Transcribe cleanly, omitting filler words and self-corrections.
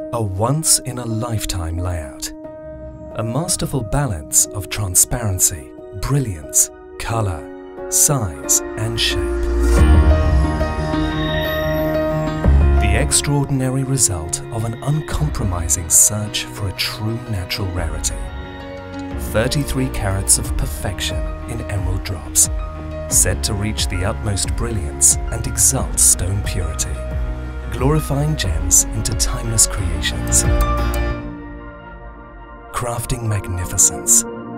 A once-in-a-lifetime layout. A masterful balance of transparency, brilliance, colour, size and shape. The extraordinary result of an uncompromising search for a true natural rarity. 33 carats of perfection in emerald drops, set to reach the utmost brilliance and exalt stone purity, glorifying gems into timeless creations. Crafting magnificence